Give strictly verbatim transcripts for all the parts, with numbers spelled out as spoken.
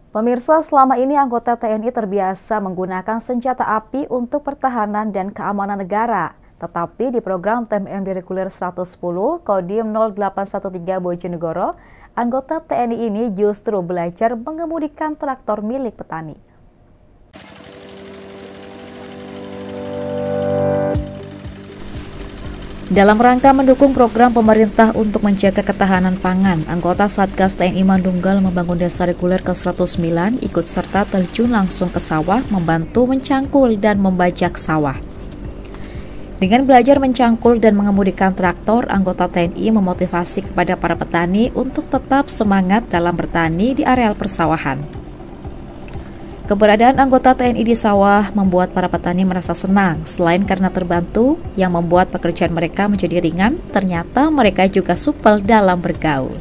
Pemirsa, selama ini anggota T N I terbiasa menggunakan senjata api untuk pertahanan dan keamanan negara. Tetapi di program T M M D Reguler seratus sepuluh Kodim nol delapan satu tiga Bojonegoro, anggota T N I ini justru belajar mengemudikan traktor milik petani. Dalam rangka mendukung program pemerintah untuk menjaga ketahanan pangan, anggota Satgas T N I Mandunggal membangun desa reguler ke seratus sembilan ikut serta terjun langsung ke sawah membantu mencangkul dan membajak sawah. Dengan belajar mencangkul dan mengemudikan traktor, anggota T N I memotivasi kepada para petani untuk tetap semangat dalam bertani di areal persawahan. Keberadaan anggota T N I di sawah membuat para petani merasa senang. Selain karena terbantu, yang membuat pekerjaan mereka menjadi ringan, ternyata mereka juga supel dalam bergaul.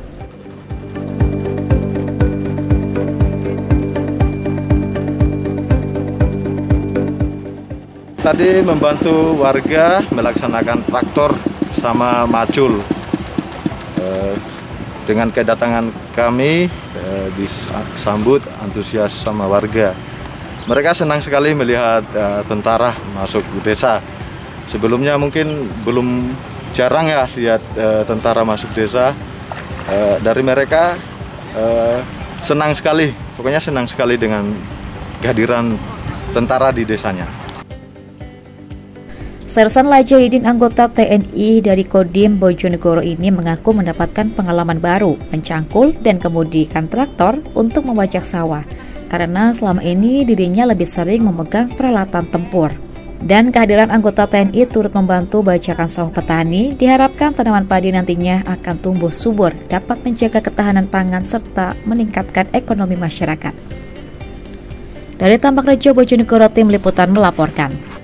Tadi membantu warga melaksanakan traktor sama macul. Dengan kedatangan kami eh, disambut antusias sama warga. Mereka senang sekali melihat eh, tentara masuk desa. Sebelumnya mungkin belum jarang ya lihat eh, tentara masuk desa. Eh, dari mereka eh, senang sekali, pokoknya senang sekali dengan kehadiran tentara di desanya. Sersan Lajahidin, anggota T N I dari Kodim Bojonegoro ini mengaku mendapatkan pengalaman baru, mencangkul dan kemudikan traktor untuk membajak sawah, karena selama ini dirinya lebih sering memegang peralatan tempur. Dan kehadiran anggota T N I turut membantu bajakan sawah petani, diharapkan tanaman padi nantinya akan tumbuh subur, dapat menjaga ketahanan pangan serta meningkatkan ekonomi masyarakat. Dari Tambak Rejo, Bojonegoro, Tim Liputan melaporkan.